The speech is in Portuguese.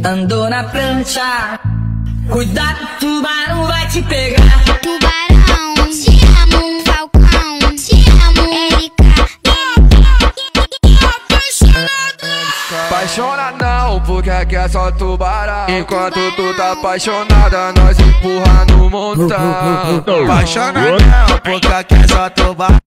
Andou na prancha, cuidado, tubarão vai te pegar. Tubarão, te amo, Falcão, te amo, Erika. Apaixona não, porque aqui é só tubarão. Enquanto tu tá apaixonada, nós empurra no montão. Apaixona não, porque aqui é só tubarão.